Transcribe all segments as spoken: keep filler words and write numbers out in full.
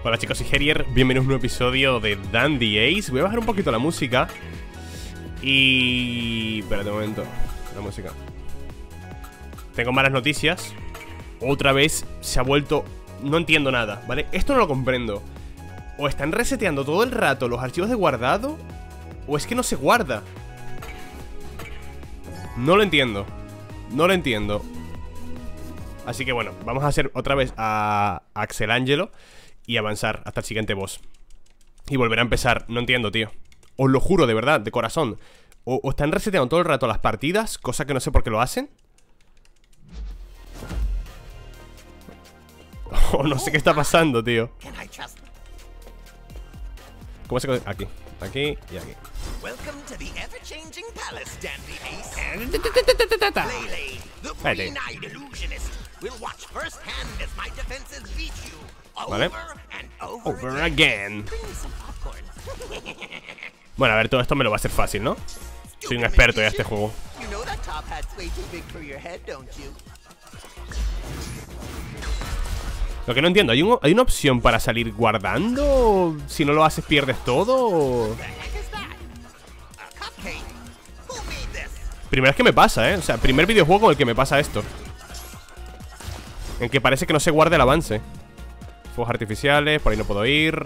Hola chicos, soy Herier, bienvenidos a un nuevo episodio de Dandy Ace. Voy a bajar un poquito la música. Y... espérate un momento. La música. Tengo malas noticias. Otra vez se ha vuelto... no entiendo nada, ¿vale? Esto no lo comprendo. O están reseteando todo el rato los archivos de guardado, o es que no se guarda. No lo entiendo. No lo entiendo. Así que bueno, vamos a hacer otra vez a Axel Angelo y avanzar hasta el siguiente boss. Y volver a empezar. No entiendo, tío. Os lo juro, de verdad, de corazón. O, o están reseteando todo el rato las partidas, cosa que no sé por qué lo hacen. O no sé qué está pasando, tío. ¿Cómo se...? Aquí, aquí y aquí. Vale. Vale. Over again. Bueno, a ver, todo esto me lo va a hacer fácil, ¿no? Soy un experto en este juego. Lo que no entiendo, ¿hay, un, ¿hay una opción para salir guardando? Si no lo haces, ¿pierdes todo? Primera vez que me pasa, ¿eh? O sea, primer videojuego con el que me pasa esto. En que parece que no se guarda el avance. Fuegos artificiales, por ahí no puedo ir.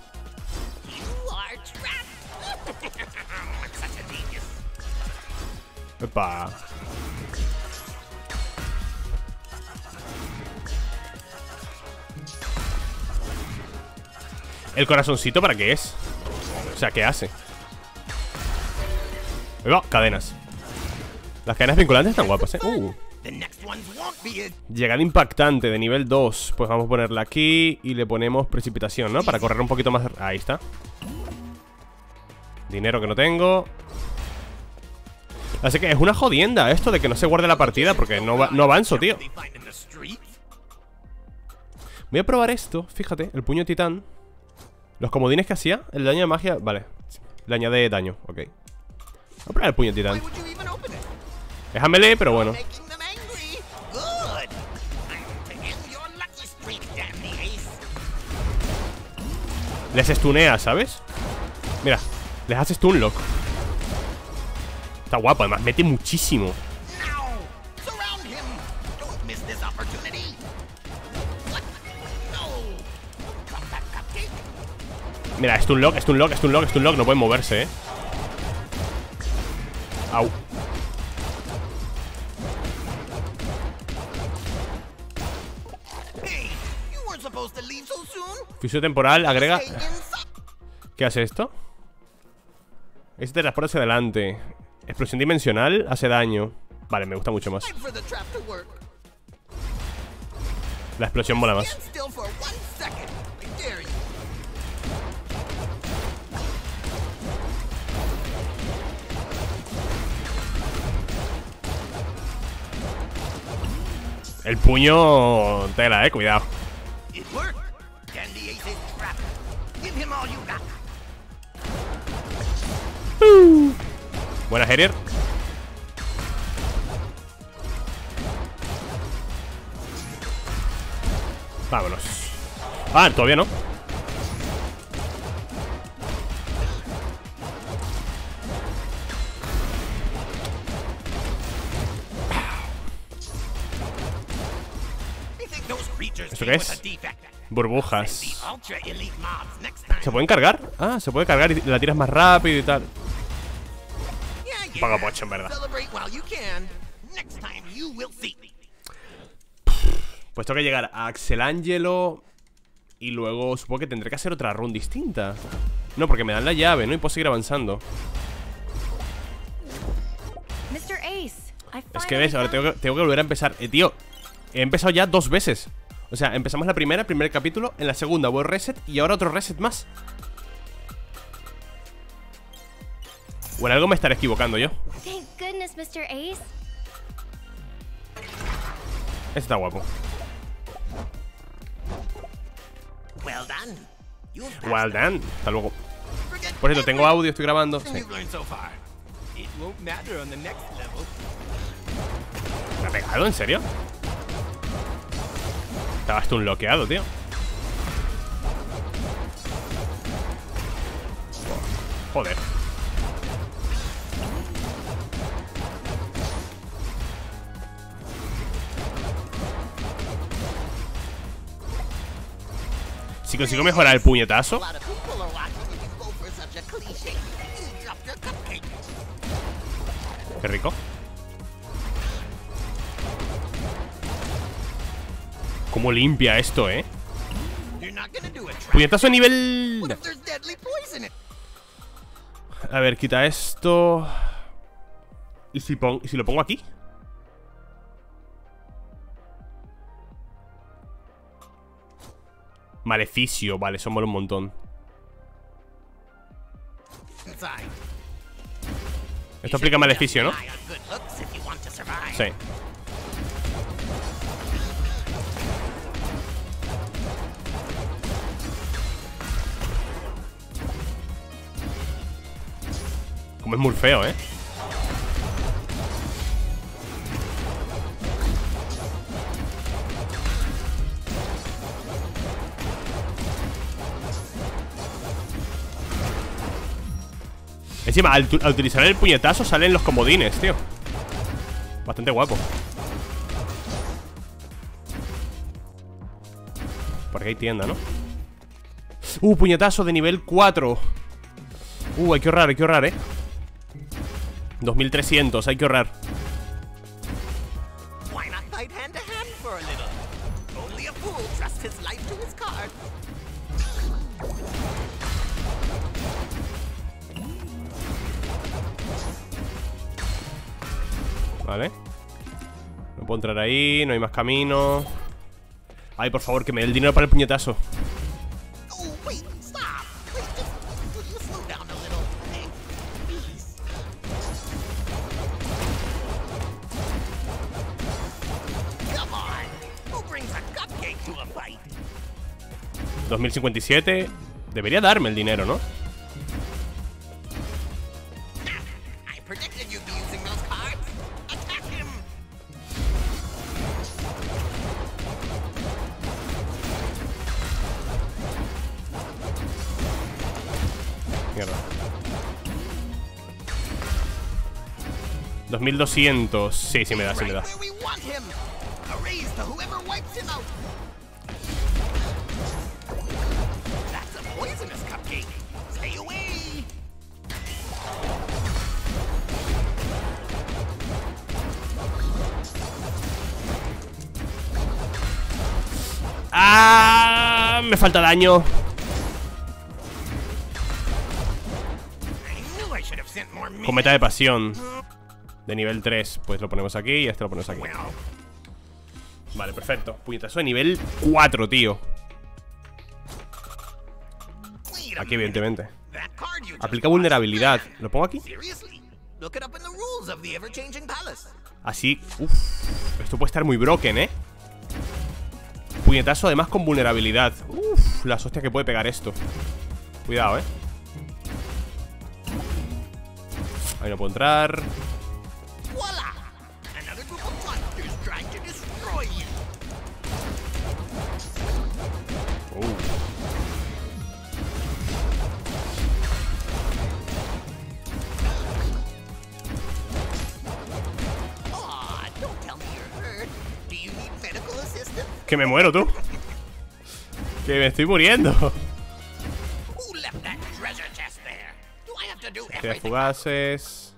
Epa. ¿El corazoncito para qué es? O sea, ¿qué hace? Ahí va, cadenas. Las cadenas vinculantes están guapas, ¿eh? Uh. Llegada impactante de nivel dos. Pues vamos a ponerla aquí y le ponemos precipitación, ¿no? Para correr un poquito más. Ahí está. Dinero que no tengo. Así que es una jodienda esto de que no se guarde la partida, porque no, va, no avanzo, tío. Voy a probar esto, fíjate, el puño titán. Los comodines que hacía, el daño de magia, vale. Le añade daño, ok. Voy a probar el puño titán. Es a melee, pero bueno. Les stunea, ¿sabes? Mira, les hace stun lock. Está guapo, además mete muchísimo. Mira, stun lock, stun lock, stun lock, stun lock. No pueden moverse, eh. Au. Fisio temporal, agrega. ¿Qué hace esto? Este transporte hacia adelante. Explosión dimensional, hace daño. Vale, me gusta mucho más. La explosión mola más. El puño... tela, eh, cuidado. uh. Buena, Herier. Vámonos. Ah, todavía no. ¿Eso qué es? Burbujas. ¿Se pueden cargar? Ah, se puede cargar y la tiras más rápido y tal. Paga pocho, en verdad. Pues tengo que llegar a Axel Angelo. Y luego supongo que tendré que hacer otra run distinta. No, porque me dan la llave, ¿no? Y puedo seguir avanzando. Es que ves, ahora tengo que, tengo que volver a empezar. Eh, tío, he empezado ya dos veces. O sea, empezamos la primera, primer capítulo. En la segunda voy reset y ahora otro reset más. O en algo me estaré equivocando yo. Este está guapo. Well done. Hasta luego. Por cierto, tengo audio, estoy grabando. Sí. ¿Me ha pegado? ¿En serio? Estabas tú un bloqueado, tío. Joder. Si consigo mejorar el puñetazo. Qué rico. Cómo limpia esto, eh. Puñetazo a nivel... A ver, quita esto. ¿Y si, pon... ¿Y si lo pongo aquí? Maleficio, vale, eso mola un montón. Esto aplica maleficio, ¿no? Sí. Como es muy feo, ¿eh? Encima, al, al utilizar el puñetazo salen los comodines, tío. Bastante guapo. Por aquí hay tienda, ¿no? Uh, puñetazo de nivel cuatro. Uh, hay que ahorrar, hay que ahorrar, eh dos mil trescientos, hay que ahorrar. Vale. No puedo entrar ahí, no hay más camino. Ay, por favor, que me dé el dinero para el puñetazo. dos mil cincuenta y siete. Debería darme el dinero, ¿no? Mierda. dos mil doscientos. Sí, sí me da, sí me da. ¡Ah! Me falta daño. Cometa de pasión de nivel tres. Pues lo ponemos aquí y este lo ponemos aquí. Vale, perfecto. Puñetazo de nivel cuatro, tío. Aquí, evidentemente. Aplica vulnerabilidad. ¿Lo pongo aquí? Así. Uff. Esto puede estar muy broken, ¿eh? Puñetazo además con vulnerabilidad. Uff, las hostias que puede pegar esto. Cuidado, eh. Ahí no puedo entrar. Uh. Que me muero, tú. Que me estoy muriendo. Tiras fugaces.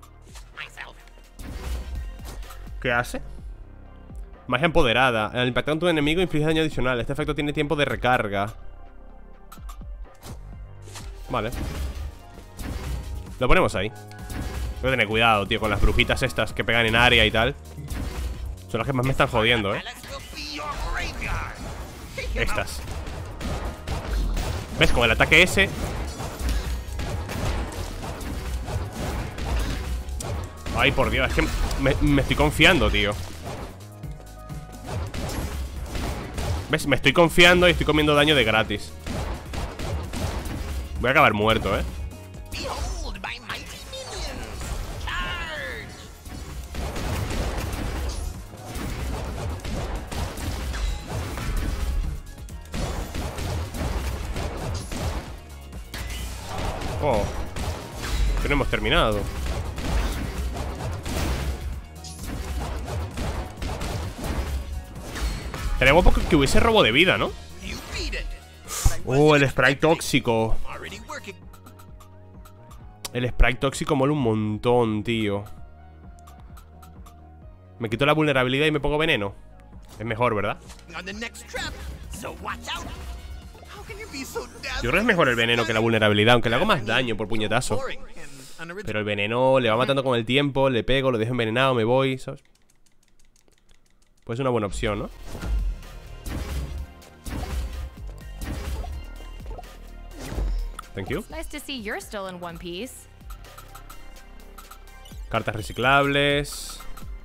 ¿Qué hace? Magia empoderada. Al impactar en tu enemigo inflige daño adicional. Este efecto tiene tiempo de recarga. Vale. Lo ponemos ahí. Voy a tener cuidado, tío, con las brujitas estas que pegan en área y tal. Son las que más me están jodiendo, eh. Estas. ¿Ves? Con el ataque ese. Ay, por Dios, es que me, me estoy confiando, tío. ¿Ves? Me estoy confiando y estoy comiendo daño de gratis. Voy a acabar muerto, eh. Oh. no hemos terminado. Estaría guapo que hubiese robo de vida, ¿no? Oh, el spray tóxico. El spray tóxico mola un montón, tío. Me quito la vulnerabilidad y me pongo veneno. Es mejor, ¿verdad? Yo creo que es mejor el veneno que la vulnerabilidad, aunque le hago más daño por puñetazo. Pero el veneno le va matando con el tiempo. Le pego, lo dejo envenenado, me voy, ¿sabes? Pues es una buena opción, ¿no? Thank you. Cartas reciclables.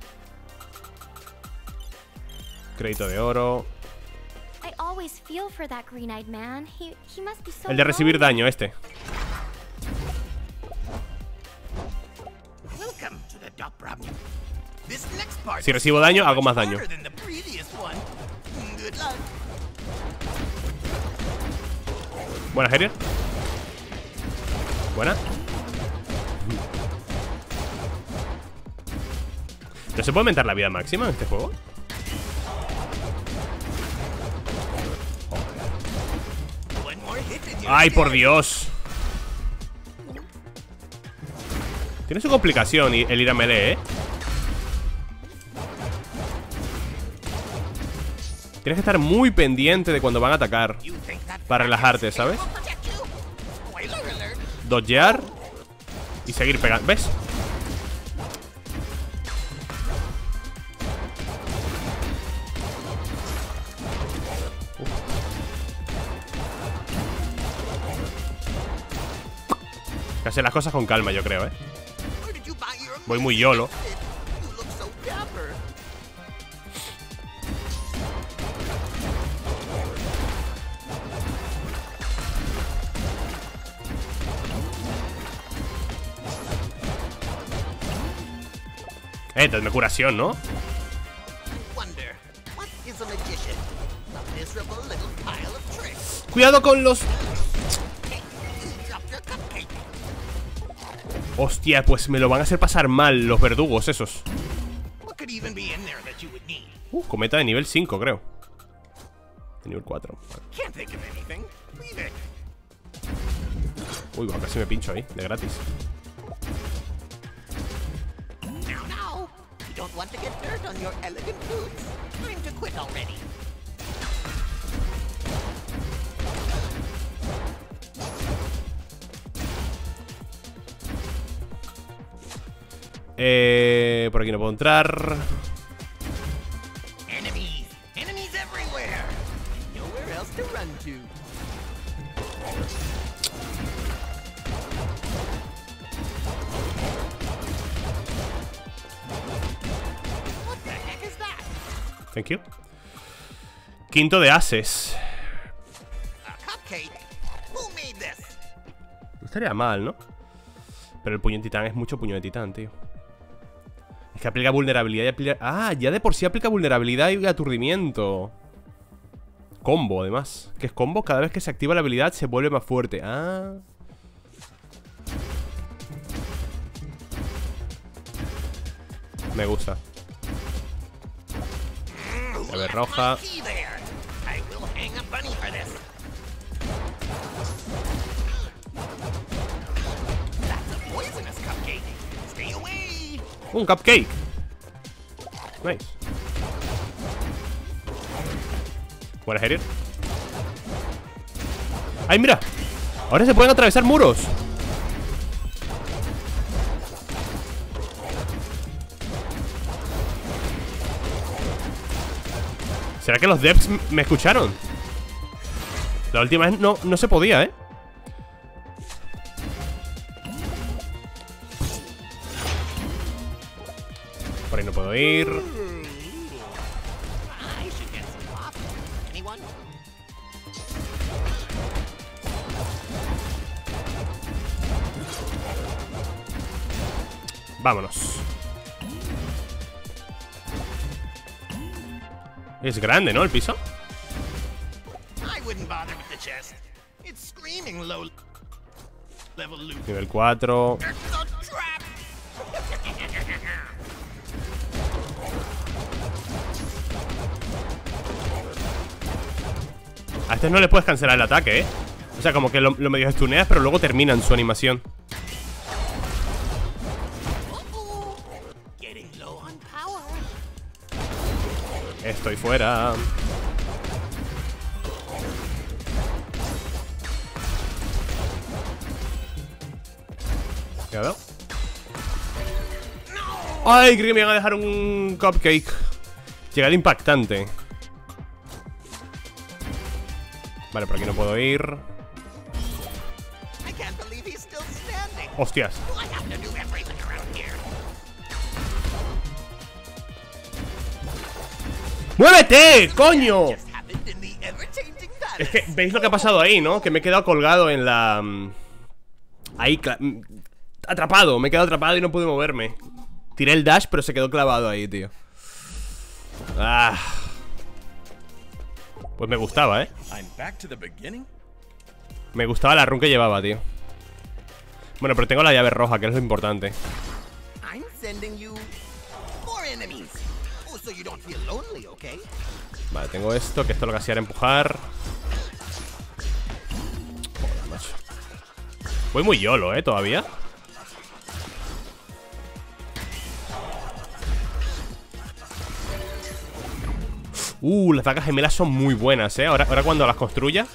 Crédito de oro. El de recibir daño, este. Si recibo daño, hago más daño. Buena, Harrier. Buena. ¿No se puede aumentar la vida máxima en este juego? ¡Ay, por Dios! Tiene su complicación el ir a melee, ¿eh? Tienes que estar muy pendiente de cuando van a atacar para relajarte, ¿sabes? Dodgear y seguir pegando. ¿Ves? Que hacer las cosas con calma, yo creo, ¿eh? Voy muy YOLO. Eh, dadme curación, ¿no? Cuidado con los... Hostia, pues me lo van a hacer pasar mal los verdugos esos. Uh, cometa de nivel cinco, creo. De nivel cuatro. Uy, va, casi me pincho ahí, de gratis. Eh, por aquí no puedo entrar. Thank you. Quinto de ases. No estaría mal, ¿no? Pero el puño de titán es mucho puño de titán, tío. Es que aplica vulnerabilidad y aplica... Ah, ya de por sí aplica vulnerabilidad y aturdimiento. Combo, además. ¿Qué es combo? Cada vez que se activa la habilidad se vuelve más fuerte. Ah. Me gusta. Llave roja. Un cupcake. Nice. Buena, Harrier. ¡Ay, mira! Ahora se pueden atravesar muros. ¿Será que los devs me escucharon? La última vez no, no se podía, ¿eh? Por ahí no puedo ir. Vámonos. Es grande, ¿no? El piso. Nivel cuatro. A estos no les puedes cancelar el ataque, ¿eh? O sea, como que lo, lo medio stuneas, pero luego terminan su animación. Estoy fuera. Cuidado. Ay, creí que me iban a dejar un cupcake. Llegada impactante. Vale, por aquí no puedo ir. Hostias. ¡Muévete, coño! Es que, ¿veis lo que ha pasado ahí, no? Que me he quedado colgado en la... Ahí, atrapado, me he quedado atrapado y no pude moverme. Tiré el dash, pero se quedó clavado ahí, tío. Ah. Pues me gustaba, ¿eh? Me gustaba la run que llevaba, tío. Bueno, pero tengo la llave roja, que es lo importante. Vale, tengo esto, que esto lo que hacía era empujar. Joder, macho. Voy muy YOLO, ¿eh? Todavía. Uh, las vacas gemelas son muy buenas, ¿eh? Ahora, ahora cuando las construya.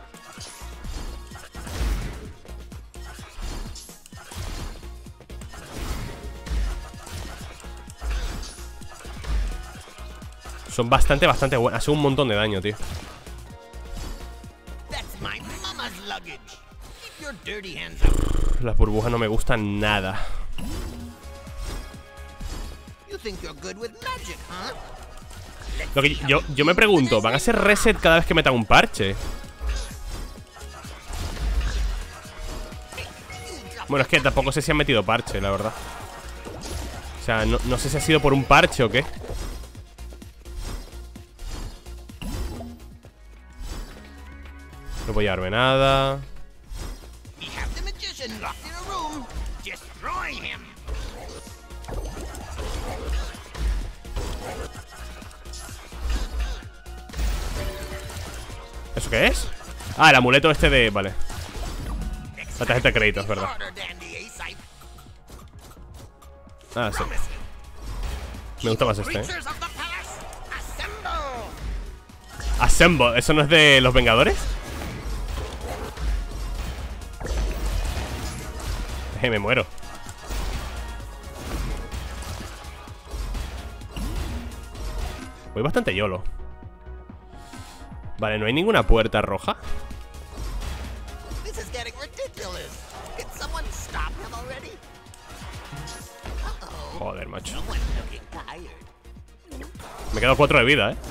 Son bastante, bastante buenas. Hacen un montón de daño, tío. Las burbujas no me gustan nada. Lo que yo, yo me pregunto, ¿van a ser reset cada vez que metan un parche? Bueno, es que tampoco sé si han metido parche, la verdad. O sea, no, no sé si ha sido por un parche o qué. No puedo llevarme nada. ¿Eso qué es? Ah, el amuleto este de... Vale. La tarjeta de crédito, es verdad. Ah, sí. Me gusta más este, ¿eh? Assemble. ¿Eso no es de los Vengadores? Eh, me muero. Voy bastante YOLO. Vale, ¿no hay ninguna puerta roja? Joder, macho. Me quedo cuatro de vida, eh.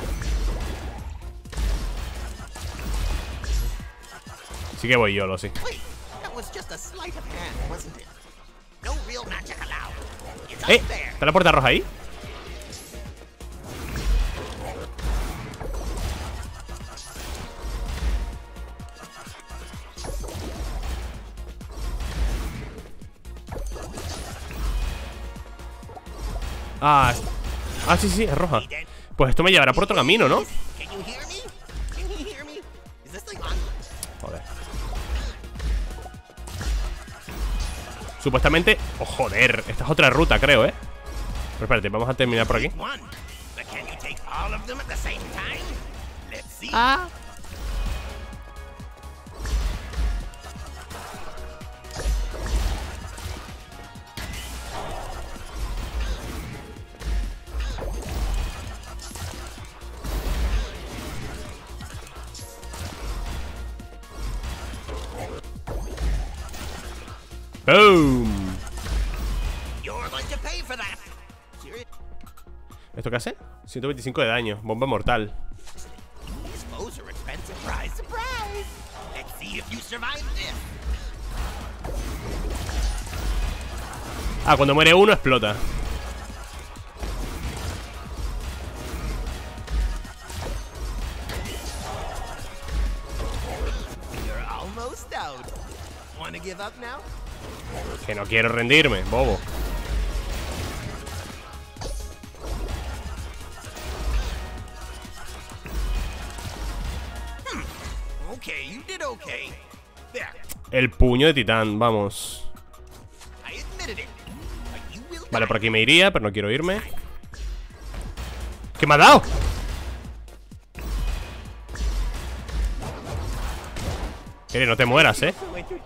Sí que voy YOLO, sí. ¡Eh! ¿Está la puerta roja ahí? Ah, ah, sí, sí, es roja. Pues esto me llevará por otro camino, ¿no? Joder. Supuestamente... Oh, joder, esta es otra ruta, creo, ¿eh? Pero espérate, vamos a terminar por aquí. Ah. ¡Boom! ¿Esto qué hace? ciento veinticinco de daño, bomba mortal. Ah, cuando muere uno explota. Que no quiero rendirme, bobo. El puño de titán, vamos. Vale, por aquí me iría, pero no quiero irme. ¿Qué me ha dado? Quiere, no te mueras, eh.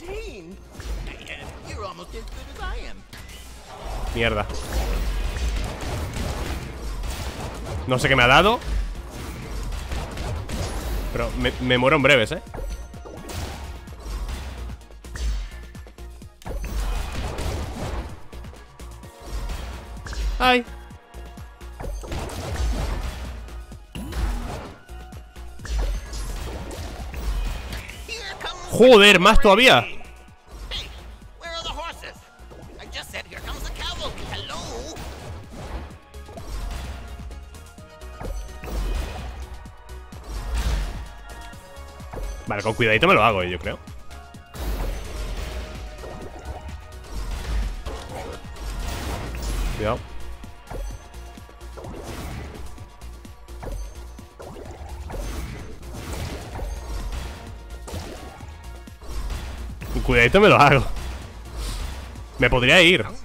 Mierda. No sé qué me ha dado, pero me, me muero en breves, eh. Ay. Joder, más todavía. Vale, con cuidadito me lo hago, yo creo. Cuidado. Con cuidadito me lo hago. Me podría ir. Vale.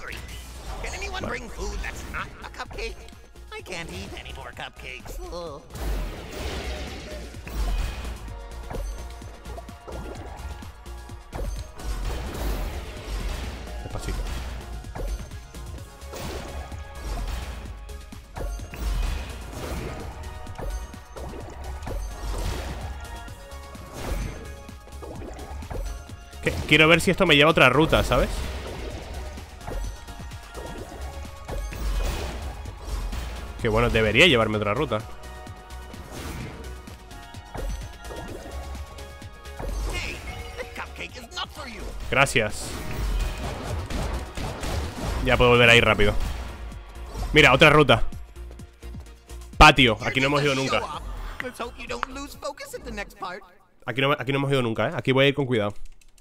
Despacito. Que, quiero ver si esto me lleva a otra ruta, ¿sabes? Que bueno, debería llevarme a otra ruta. Gracias. Ya puedo volver ahí rápido. Mira, otra ruta. Patio, aquí no hemos ido nunca. Aquí no, aquí no hemos ido nunca, ¿eh? Aquí voy a ir con cuidado.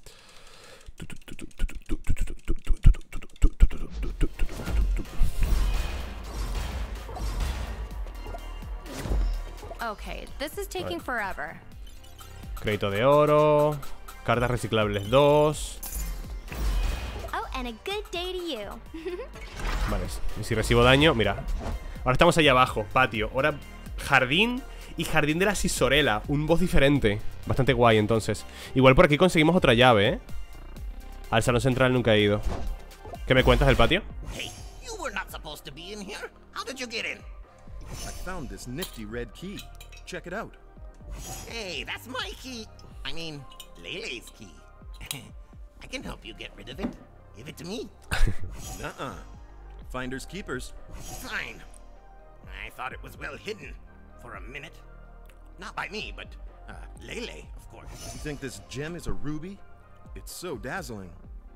Okay, this is taking forever. Crédito de oro. Cartas reciclables dos. Oh, and a good day to you. Vale, y si recibo daño, mira. Ahora estamos allá abajo, patio. Ahora jardín y jardín de la Sisorela. Un boss diferente. Bastante guay, entonces. Igual por aquí conseguimos otra llave, ¿eh? Al salón central nunca he ido. ¿Qué me cuentas del patio? Hey, you were not supposed to be in here. How did you get in? I found this nifty red key. Check it out. Hey, that's my key. I mean, Lele's key. I can help you get rid of it. Give it to me. Nuh-uh. Finders keepers. Fine. I thought it was well hidden for a minute. Not by me, but uh, Lele, of course. You think this gem is a ruby? It's so dazzling.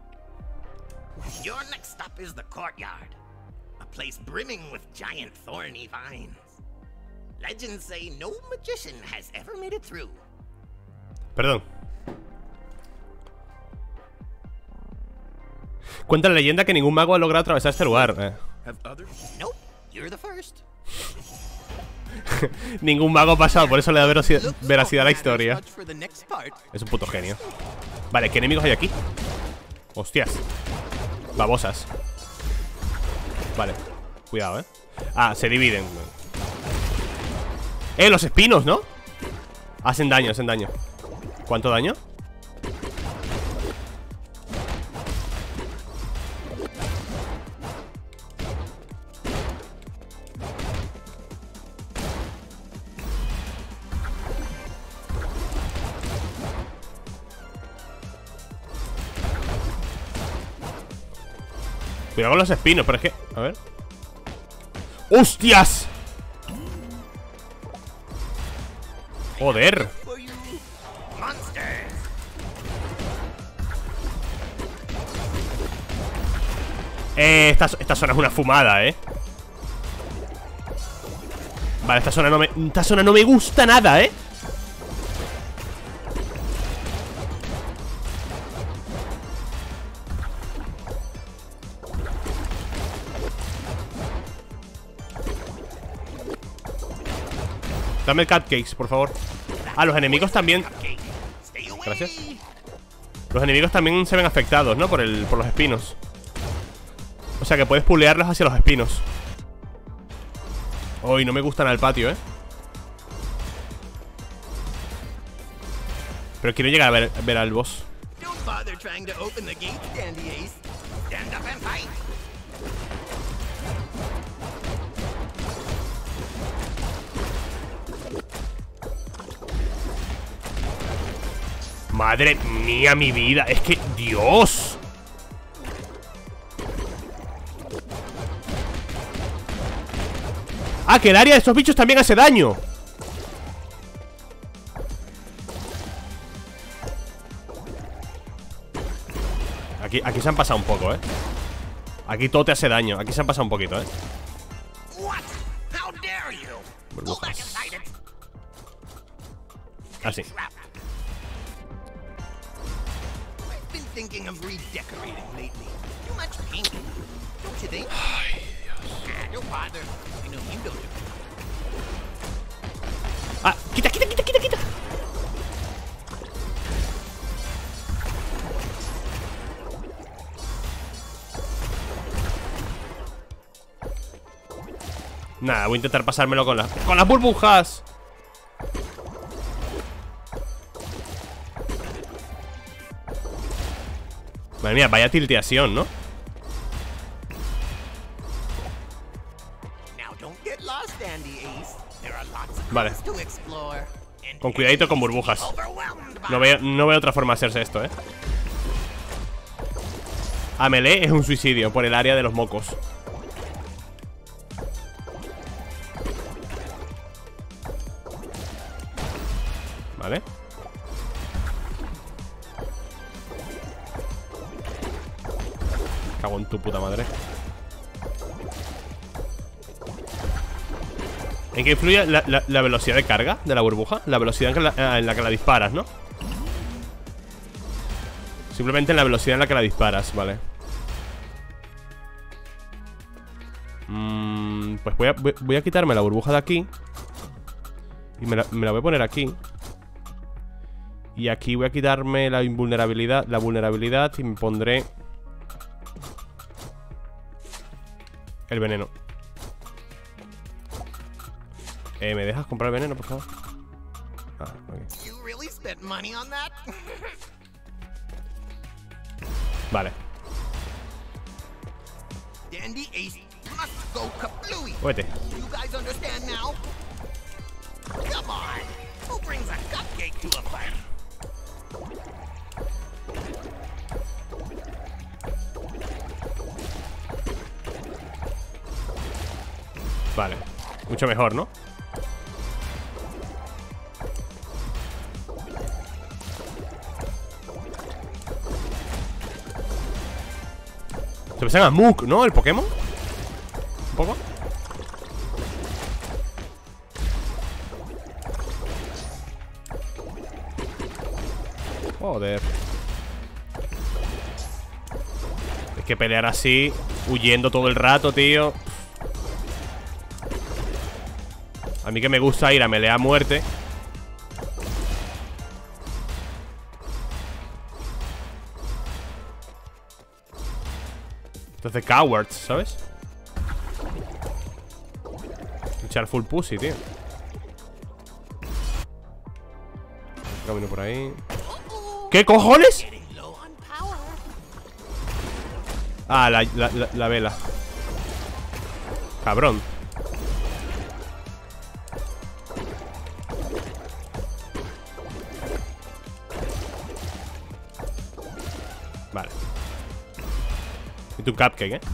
Your next stop is the courtyard. A place brimming with giant thorny vines. Legends say no magician has ever made it through. Perdón. Cuenta la leyenda que ningún mago ha logrado atravesar este lugar. Eh. Have others? Nope, you're the first. Ningún mago ha pasado, por eso le da veracidad, veracidad a la historia. Es un puto genio. Vale, ¿qué enemigos hay aquí? Hostias. Babosas. Vale, cuidado, eh. Ah, se dividen. Eh, los espinos, ¿no? Hacen daño, hacen daño. ¿Cuánto daño? Cuidado con los espinos, pero es que... A ver. ¡Hostias! Joder. Eh, esta, esta zona es una fumada, eh. Vale, esta zona no me... Esta zona no me gusta nada, eh. Dame cupcakes, por favor. Ah, los enemigos también. Gracias. Los enemigos también se ven afectados, ¿no? Por, el, por los espinos. O sea que puedes pulearlos hacia los espinos. Uy, no me gustan al patio, ¿eh? Pero quiero llegar a ver, a ver al boss. Don't bother trying to open the gate, Dandy Ace. Stand up and fight. Madre mía, mi vida. Es que, Dios. Ah, que el área de estos bichos también hace daño. Aquí, aquí se han pasado un poco, ¿eh? Aquí todo te hace daño. Aquí se han pasado un poquito, ¿eh? Burbujas. Así. Thinking of redecorating lately. Too much pink, don't you think? Ay, Dios. Ah, don't bother. I know you don't. Ah, quita, quita, quita, quita, quita. Nada, voy a intentar pasármelo con las con las burbujas. Madre mía, vaya tilteación, ¿no? Vale. Con cuidadito con burbujas. No veo, no veo otra forma de hacerse esto, ¿eh? A melee es un suicidio por el área de los mocos. Vale. Cago en tu puta madre. ¿En qué influye la, la, la velocidad de carga de la burbuja? La velocidad en, la, en la que la disparas, ¿no? Simplemente en la velocidad en la que la disparas, vale. mm, Pues voy a, voy, voy a quitarme la burbuja de aquí. Y me la, me la voy a poner aquí. Y aquí voy a quitarme la invulnerabilidad, la vulnerabilidad y me pondré el veneno. Eh, ¿me dejas comprar veneno, por favor? Ah, ok. You really spent money on that? Vale. Dandy Ace must go kablooey. Muévete. You guys understand now? Come on. Who brings a cupcake to a fight? Vale. Mucho mejor, ¿no? Se me a Mook, ¿no? El Pokémon. Un poco. Joder. Es que pelear así, huyendo todo el rato, tío. A mí que me gusta ir a melee a muerte. Entonces cowards, ¿sabes? Echar full pussy, tío. Camino por ahí. ¿Qué cojones? Ah, la, la, la, la vela. Cabrón. Vale. Y tu cupcake, ¿eh?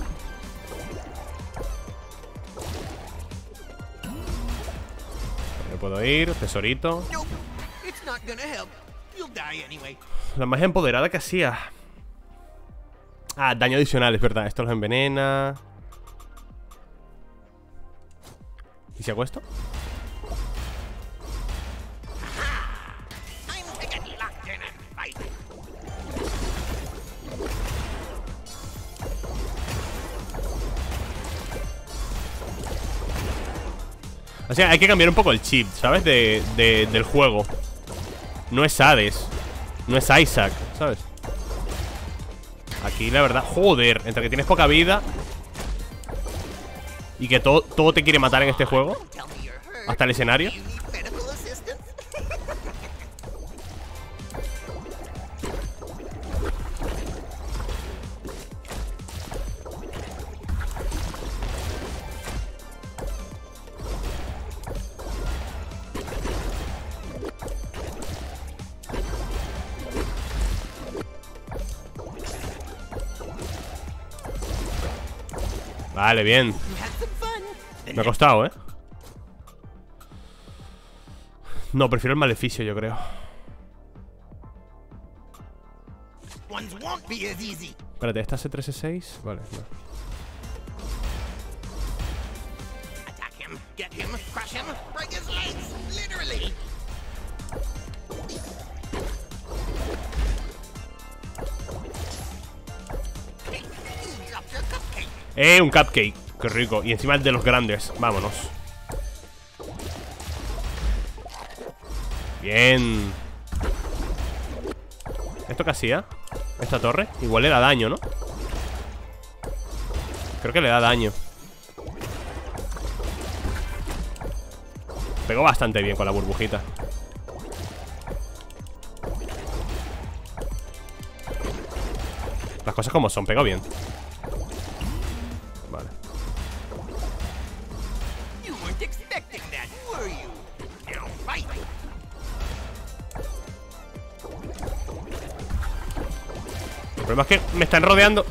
Me puedo ir, tesorito. Nope. It's not gonna help. You'll die anyway. La magia empoderada que hacía. Ah, daño adicional, es verdad. Esto los envenena. ¿Y si hago esto? Time to get locked in and fight. O sea, hay que cambiar un poco el chip, ¿sabes? De, de, del juego. No es Hades, no es Isaac, ¿sabes? Aquí la verdad, joder, entre que tienes poca vida y que todo, todo te quiere matar en este juego, hasta el escenario. Vale, bien. Me ha costado, ¿eh? No, prefiero el maleficio, yo creo. Espérate, ¿esta es tres seis? Vale, no. Eh, un cupcake. Qué rico. Y encima el de los grandes. Vámonos. Bien. ¿Esto qué hacía? Esta torre. Igual le da daño, ¿no? Creo que le da daño. Pegó bastante bien con la burbujita. Las cosas como son, pegó bien. Vale. El problema es que me están rodeando.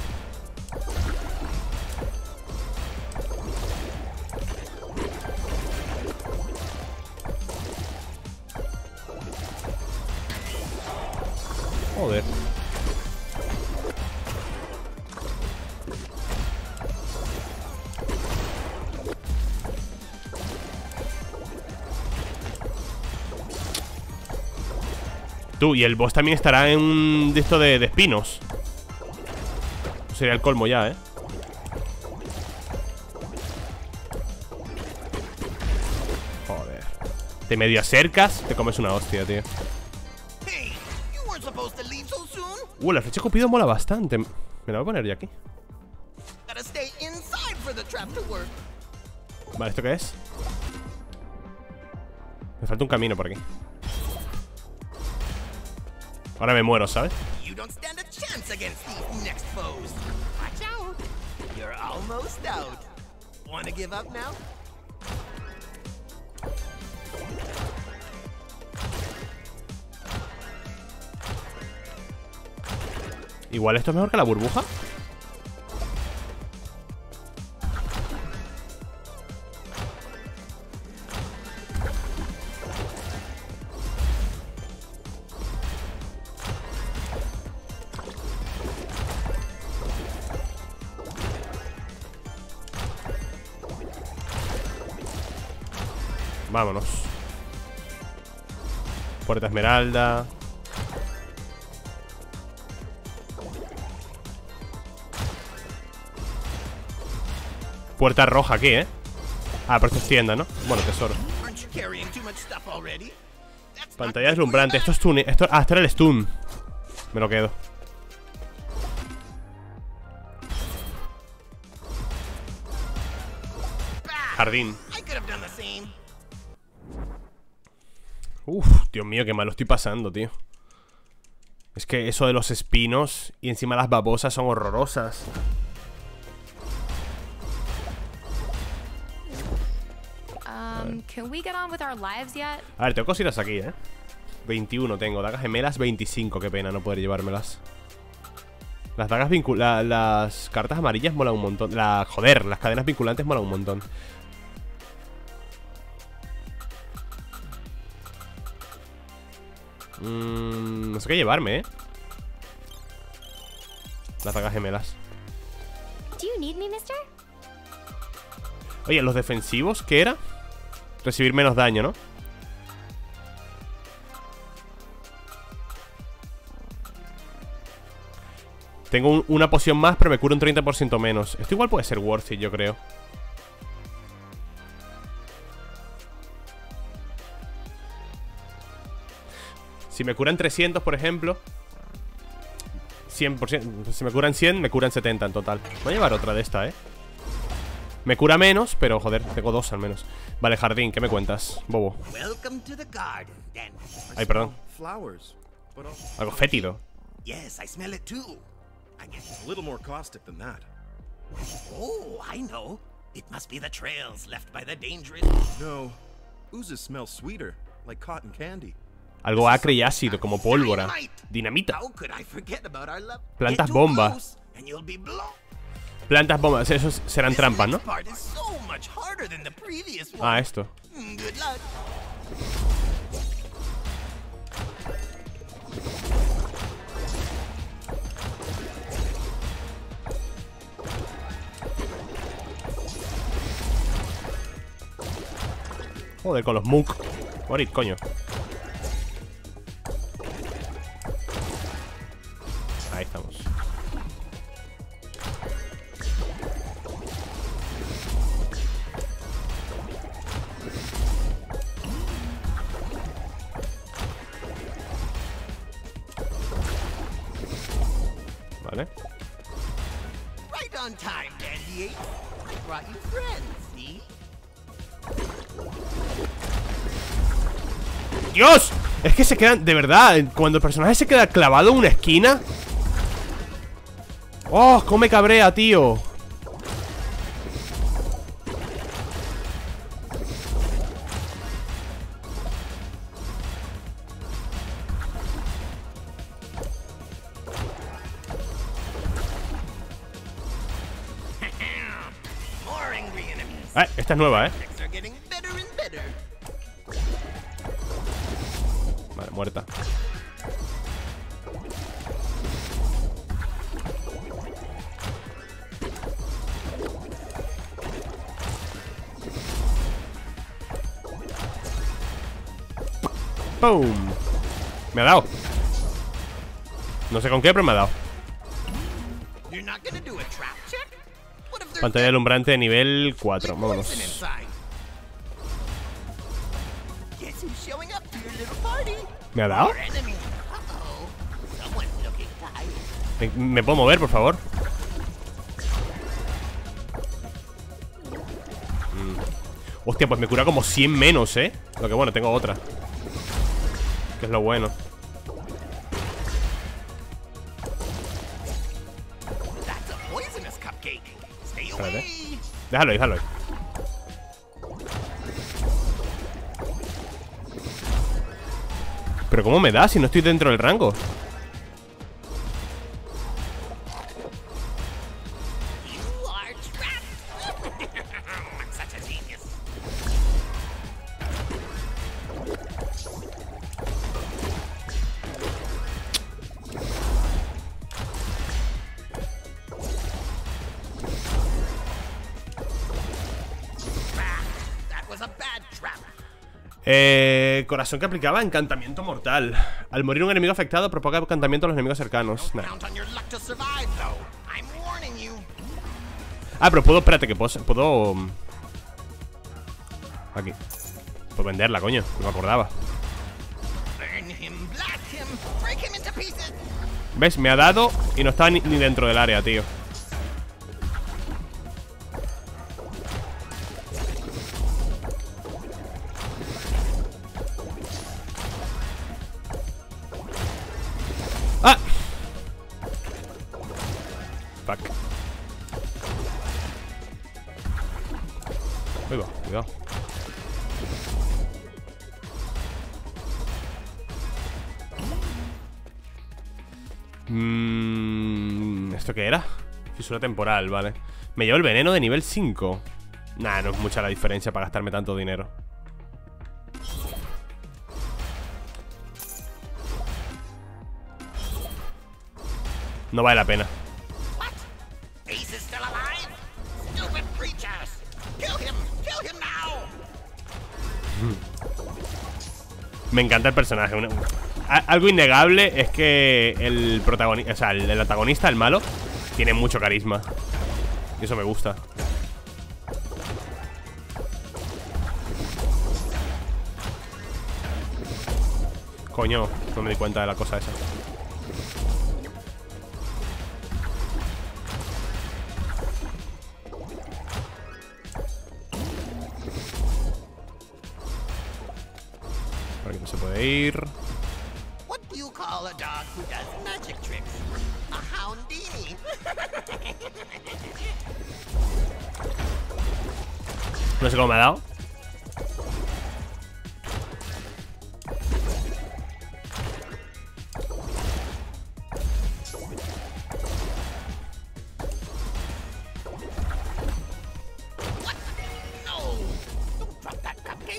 Joder. Tú, y el boss también estará en un de esto de, de espinos. Sería el colmo ya, ¿eh? Joder. Te medio acercas, te comes una hostia, tío. Uh, la flecha Cupido mola bastante. Me la voy a poner ya aquí. Vale, ¿esto qué es? Me falta un camino por aquí. Ahora me muero, ¿sabes? Igual esto es mejor que la burbuja. Vámonos. Puerta esmeralda. Puerta roja aquí, ¿eh? Ah, pero esto es tienda, ¿no? Bueno, tesoro. Pantalla deslumbrante. Esto es stun. Esto, ah, esto era el stun. Me lo quedo. Jardín. Uf, Dios mío, qué mal lo estoy pasando, tío. Es que eso de los espinos y encima las babosas son horrorosas. Um, can we get on with our lives yet? A ver, tengo cositas aquí, ¿eh? veintiuno tengo, dagas gemelas veinticinco. Qué pena no poder llevármelas. Las dagas vinculadas, la, las cartas amarillas molan un montón. La, joder, las cadenas vinculantes molan un montón. Mmm, no sé qué llevarme, ¿eh? Las dagas gemelas. Do you need me, mister? Oye, los defensivos, ¿qué era? Recibir menos daño, ¿no? Tengo un, una poción más, pero me cura un treinta por ciento menos. Esto igual puede ser worth it, yo creo. Si me curan trescientos, por ejemplo, cien por ciento. Si me curan cien, me curan setenta en total. Voy a llevar otra de esta, eh. Me cura menos, pero joder, tengo dos al menos. Vale, jardín, ¿qué me cuentas, bobo? Welcome to the garden, then. Ay, perdón. Flowers, but also Algo fétido. Yes, I smell it too. I guess. a little more caustic than that. Oh, I know. It must be the trails left by the dangerous. No, oozes smell sweeter, like cotton candy. Algo acre y ácido, como pólvora. Dinamita. How could I forget about our love? Plantas Get too bomba. close and you'll be blown. Plantas bombas, esos serán This trampas, ¿no? next part is so much harder than the previous one. Ah, esto. Mm, Good luck. Joder, con los Mook. Morid, coño. Ahí estamos. Vale. Right on time, Dandy Eight. I brought you friends, see? ¡Dios! Es que se quedan, de verdad, cuando el personaje se queda clavado en una esquina. ¡Oh! ¡Cómo me cabrea, tío! More angry enemies. Eh, esta es nueva, eh. Things are getting better and better. Vale, muerta. ¡Pum! Me ha dado. No sé con qué, pero me ha dado. You're not gonna do a trap check? What if there's Pantalla alumbrante de nivel cuatro. poison Vámonos. inside? Guess who's showing up to your little party? ¿Me ha dado? Your enemy. Uh-oh. Someone's looking tired. ¿Me, me puedo mover, por favor? Mm. Hostia, pues me cura como cien menos, ¿eh? Lo que bueno, tengo otra. Que es lo bueno. That's a poisonous cupcake. Stay Espérate. away. Déjalo ahí, déjalo ahí. Pero ¿cómo me da si no estoy dentro del rango? You are trapped. I'm such a genius. Ah, that was a bad trap. Eh, corazón que aplicaba encantamiento mortal. Al morir un enemigo afectado, propaga encantamiento a los enemigos cercanos. Nah. Count on your luck to survive, though. I'm warning you. Ah, pero puedo, espérate, que puedo, puedo... um, Aquí. Puedo venderla, coño, no me acordaba. Burn him, blast him, break him into pieces. ¿Ves? Me ha dado y no estaba ni, ni dentro del área, tío. ¡Ah! Fuck. Uy, va, cuidado. Mm, ¿Esto qué era? Fisura temporal, vale. Me llevo el veneno de nivel cinco. Nah, no es mucha la diferencia para gastarme tanto dinero. No vale la pena. What? Ace is still alive? Stupid creatures! Kill him! Kill him now! Me encanta el personaje. Una- a- algo innegable es que el protagonista, o sea, el, el antagonista, el malo, tiene mucho carisma. Y eso me gusta. Coño, no me di cuenta de la cosa esa. Por aquí no se puede ir. What do you call a dog who does magic tricks? A Houndini. No sé cómo me ha dado. No! Don't drop that cupcake.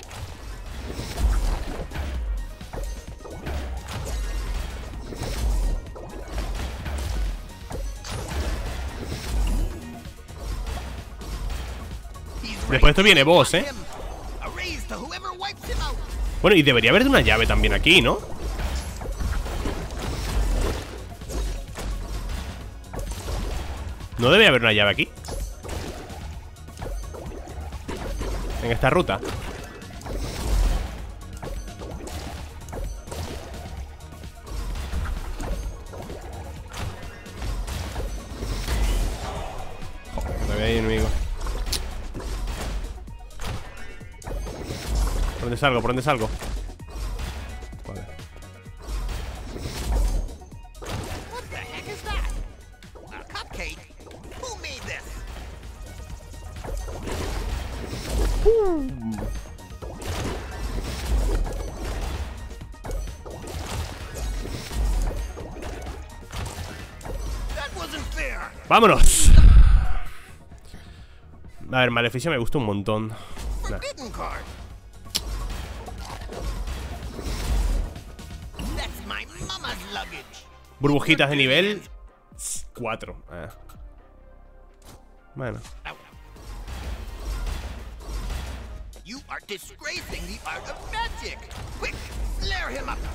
Después esto viene boss, ¿eh? A raise to whoever wipes him out. Bueno, y debería haber de una llave también aquí, ¿no? ¿No debe haber una llave aquí? En esta ruta. Joder, todavía hay enemigo. ¿Por dónde salgo? ¿Por dónde salgo? Vale. What the heck is that? A cupcake? Who made this? That wasn't fair. ¡Vámonos! A ver, Maleficio me gusta un montón. Nah. Forbidden card. That's my mama's luggage. Burbujitas de nivel cuatro. Ah. Bueno. You are disgracing the art of magic. Quick, flare him up.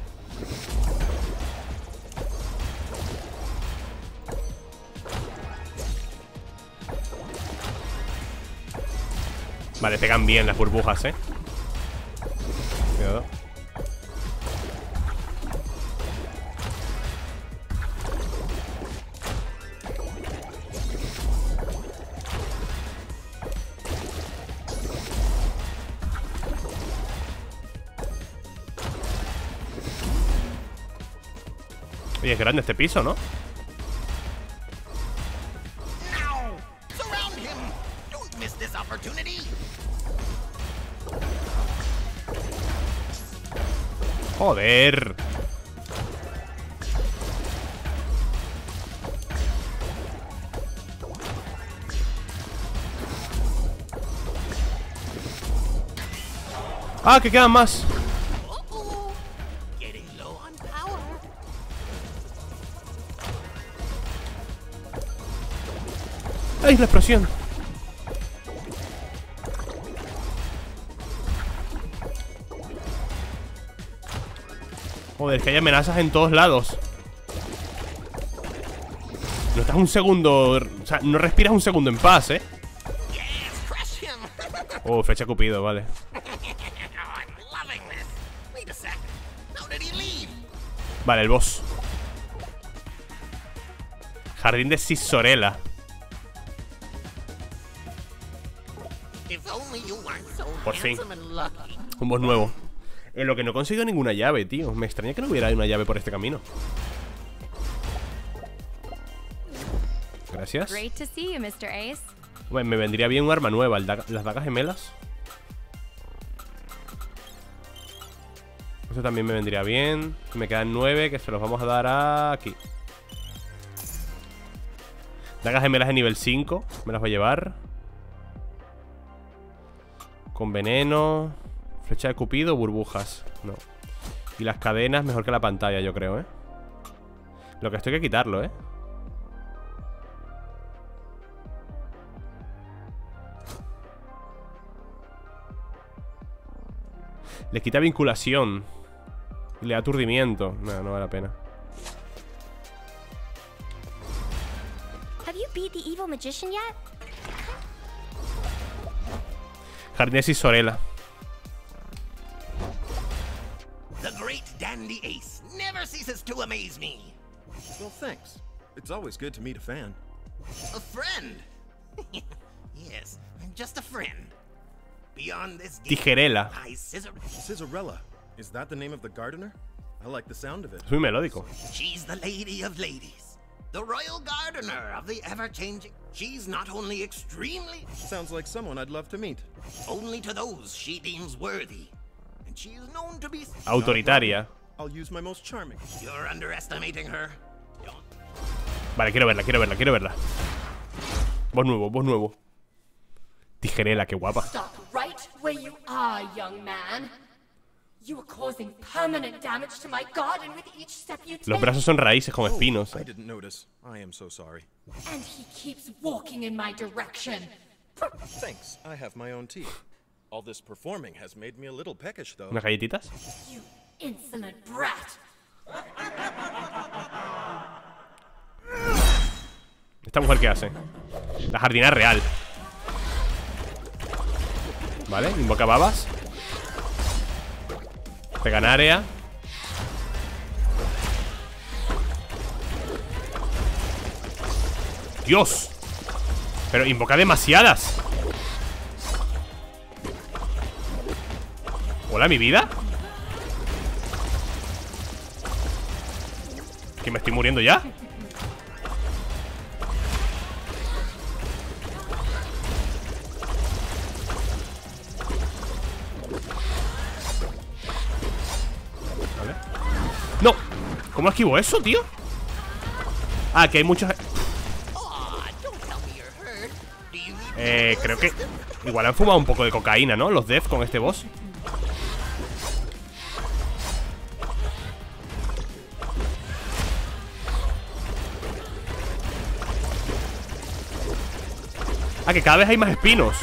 Vale, pegan bien las burbujas, eh. Cuidado. Oye, es grande este piso, ¿no? Now, surround him. Don't miss this opportunity. Joder. Ah, que quedan más. Uh-oh. Getting low on power. ¡Ay, la explosión! Joder, es que hay amenazas en todos lados. No estás un segundo... O sea, no respiras un segundo en paz, ¿eh? Yes, crush him. Oh, flecha Cupido, vale. Oh, I'm loving this. Wait a sec. How did he leave? Vale, el boss. Jardín de Cisorela. If only you weren't so Por fin. handsome and lucky. Un boss nuevo. En lo que no he conseguido ninguna llave, tío. Me extraña que no hubiera una llave por este camino. Gracias. Great to see you, mister Ace. Bueno, me vendría bien un arma nueva, el daga- las dagas gemelas. Eso también me vendría bien. Me quedan nueve que se los vamos a dar a aquí. Dagas gemelas de nivel cinco. Me las voy a llevar. Con veneno. Flecha de Cupido, burbujas. No. Y las cadenas mejor que la pantalla, yo creo, ¿eh? Lo que esto hay que quitarlo, ¿eh? Le quita vinculación. Y le da aturdimiento. No, no vale la pena. Have you beat the evil magician yet? Jardín de Cisorela. The great Dan amaze me. Well, thanks. It's always good to meet a fan. A friend. Yes, I'm just a friend. Beyond this gate Tijerela. lies Scissor. Scissorella. Is that the name of the gardener? I like the sound of it. Es muy melódico. She's the lady of ladies, the royal gardener of the ever-changing. She's not only extremely, Sounds like someone I'd love to meet. only to those she deems worthy, and she is known to be. Autoritaria. I'll use my most charming. You're underestimating her. Don't. Vale, quiero verla, quiero verla, quiero verla. Voz nuevo, voz nuevo. Tijerela, qué guapa. Stop right where you are, young man. You are causing permanent damage to my garden with each step you take. Los brazos son raíces con espinos. I didn't notice. I am so sorry. And he keeps walking in my direction. Thanks. I have my own tea. All this performing has made me a little peckish, though. ¿Unas galletitas? You insolent brat. ¿Esta mujer qué hace? La jardinera real. Vale, invoca babas. Pega en área. ¡Dios! Pero invoca demasiadas. ¿Hola, mi vida? ¿Que me estoy muriendo ya? ¡No! ¿Cómo esquivo eso, tío? Ah, que hay muchos... Aw, don't tell me you're hurt. Do you need Eh, creo que... Igual han fumado un poco de cocaína, ¿no? Los devs con este boss. Ah, que cada vez hay más espinos.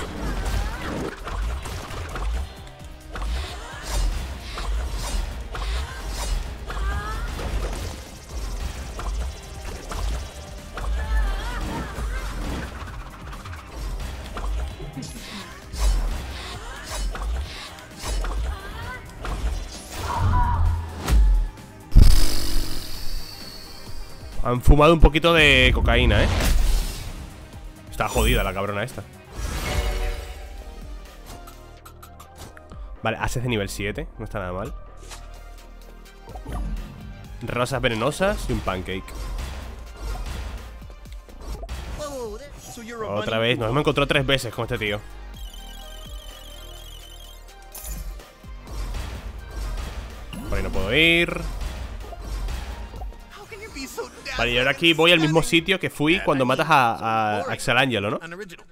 Han fumado un poquito de cocaína, ¿eh? Está jodida la cabrona esta. Vale, haces de nivel siete. No está nada mal. Rosas venenosas y un pancake. Oh, so you're a Otra bunny? vez, nos hemos encontrado tres veces con este tío. Por ahí no puedo ir. How can you be so damn Vale, y ahora aquí voy al mismo sitio que fui cuando matas a, a Axel Angelo, ¿no? unoriginal?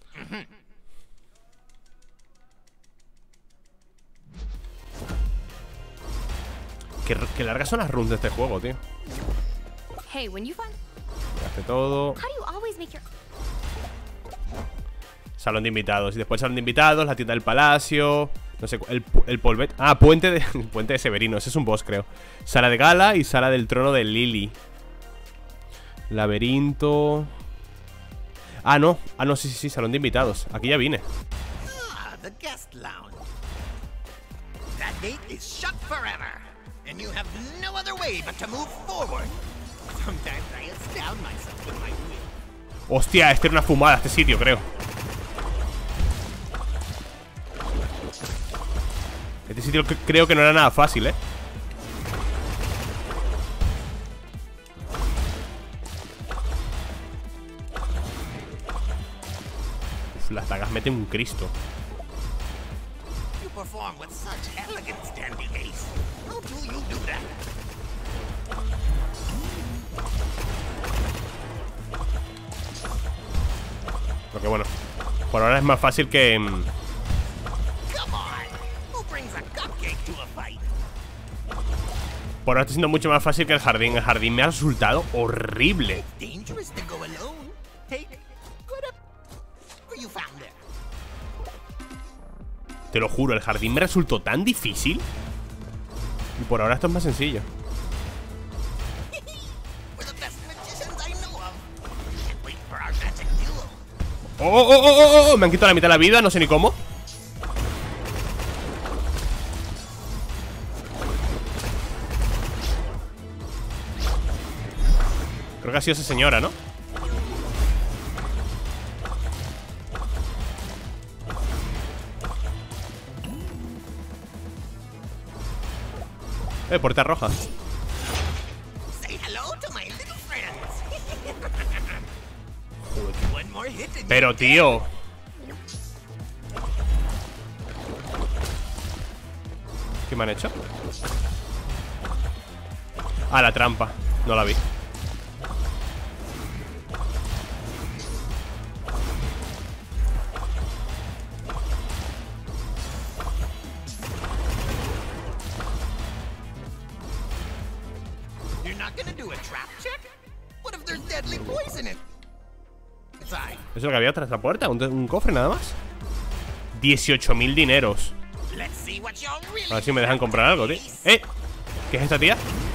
Qué, qué largas son las runs de este juego, tío. Hey, when you find. Hace todo. How do you always make your. Salón de invitados. Y después salón de invitados, la tienda del palacio. No sé, el, pu- el polvet. Ah, puente de, puente de Severino. Ese es un boss, creo. Sala de gala y sala del trono de Lily. Laberinto. Ah, no. Ah, no, sí, sí, sí. Salón de invitados. Aquí ya vine. Ah, the guest lounge. That gate is shut forever, and you have no other way but to move forward. Sometimes I astound myself with my will. Hostia, este era una fumada, este sitio, creo. Este sitio que- creo que no era nada fácil, ¿eh? Uf, las dagas meten un Cristo. You perform with such elegance, Dandy Ace. How do you do that? Lo que bueno, por ahora es más fácil que... mm, Come on! Who brings a cupcake to a fight? Por ahora está siendo mucho más fácil que el jardín. El jardín me ha resultado horrible. Dangerous to go alone. Take what up? Where you found it? Te lo juro, el jardín me resultó tan difícil. Y por ahora esto es más sencillo. We're the best magicians I know of. Can't wait for our magic duel. ¡Oh, oh, oh, oh, oh! Me han quitado la mitad de la vida, no sé ni cómo. Creo que ha sido esa señora, ¿no? Eh, puerta roja. Say hello to my little friends. One more hit and Pero, tío. ¿Qué me han hecho? Ah, la trampa. No la vi. you're not gonna do a trap check? What if there's deadly poison in inside? ¿Eso es lo que había tras la puerta? ¿Un, un cofre nada más? dieciocho mil dineros. Let's see what y'all really A ver si me dejan comprar algo, tío. ¡Eh! ¿Qué es esta tía?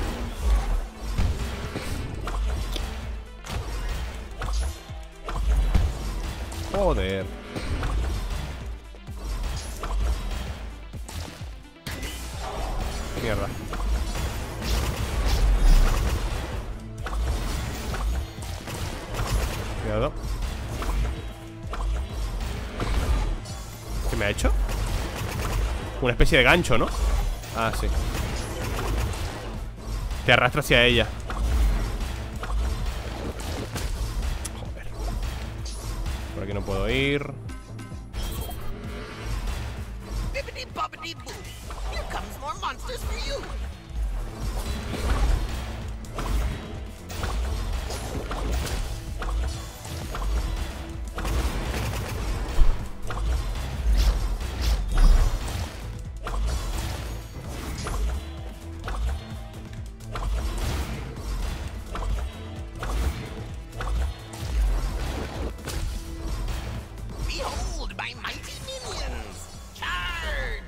Joder. Mierda. Cuidado. ¿Qué me ha hecho? Una especie de gancho, ¿no? Ah, sí. Te arrastra hacia ella. Joder. Por aquí no puedo ir. Bippity boppity boo. Here comes more monsters for you. Behold my mighty minions. Charge!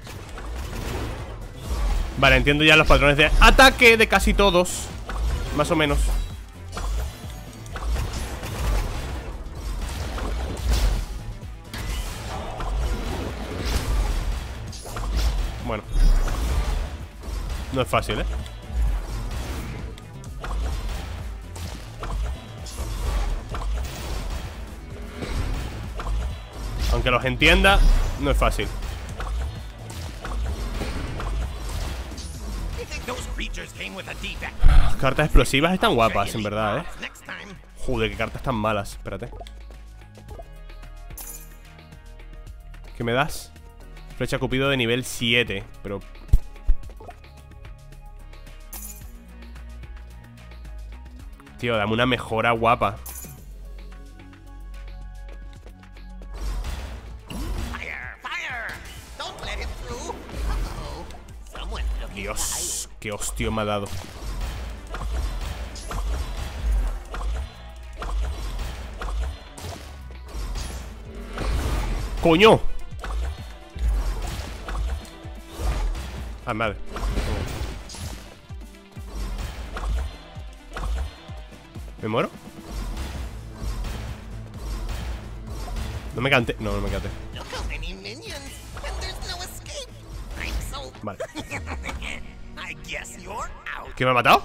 Vale, entiendo ya los patrones de ataque de casi todos. Más o menos. Bueno. No es fácil, ¿eh? Aunque los entienda, no es fácil. You think those creatures came with a defect? Las cartas explosivas están guapas, en verdad, ¿eh? Next time. Joder, qué cartas tan malas. Espérate. ¿Qué me das? Flecha Cupido de nivel siete. Pero... Tío, dame una mejora guapa. Fire! Fire! Don't let him through. Uh-oh. Someone took his Dios, qué hostio me ha dado. ¡Coño! Ah, madre. ¿Me muero? No me cante. No, no me cante. Look how many minions, and there's no escape. I'm so. Vale. I guess you're out. ¿Qué me ha matado?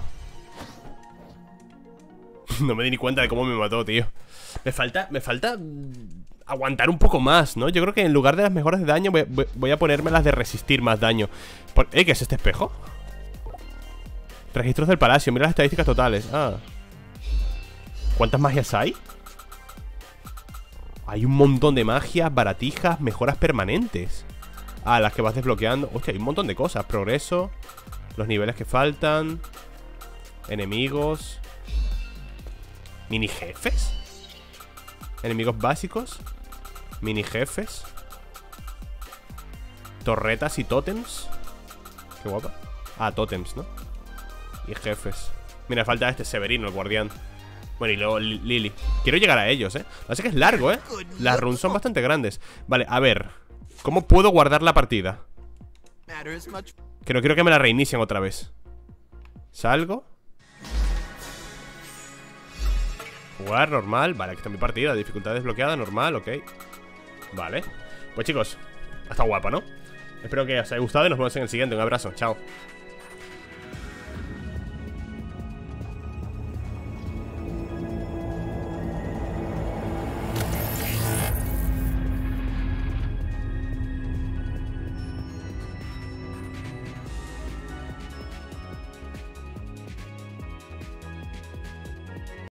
No me di ni cuenta de cómo me mató, tío. Me falta, me falta aguantar un poco más, ¿no? Yo creo que en lugar de las mejoras de daño voy, voy, voy a ponerme las de resistir más daño. Por, ¿Eh? ¿Qué es este espejo? Registros del palacio, mira las estadísticas totales. Ah. ¿Cuántas magias hay? Hay un montón de magias, baratijas, mejoras permanentes. Ah, las que vas desbloqueando. Hostia, hay un montón de cosas. Progreso, los niveles que faltan, enemigos, mini jefes, enemigos básicos, mini jefes, torretas y tótems. Qué guapa. Ah, tótems, ¿no? Y jefes. Mira, falta este Severino, el guardián. Bueno, y luego Lily. Quiero llegar a ellos, ¿eh? Así que es largo, ¿eh? Las runes son bastante grandes. Vale, a ver. ¿Cómo puedo guardar la partida? Matters much. Que no quiero que me la reinicien otra vez. Salgo. Jugar, normal. Vale, aquí está mi partida. Dificultad desbloqueada, normal, ok. Vale. Pues chicos, ha estado guapa, ¿no? Espero que os haya gustado y nos vemos en el siguiente. Un abrazo, chao.